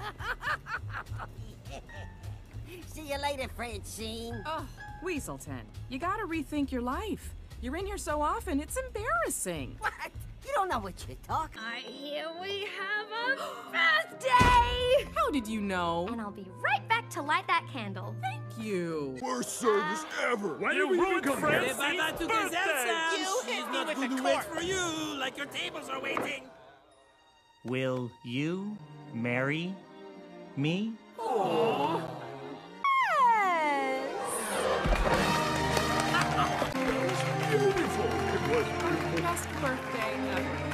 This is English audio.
See you later, Francine. Oh, Weaselton, you gotta rethink your life. You're in here so often, it's embarrassing. What? You don't know what you're talking. I hear we have a birthday! How did you know? And I'll be right back to light that candle. Thank you. Worst service ever. Why you ruined Francine's birthday? You hit me with the wait for you, like your tables are waiting. Will you marry me? Beautiful. It was Best birthday ever.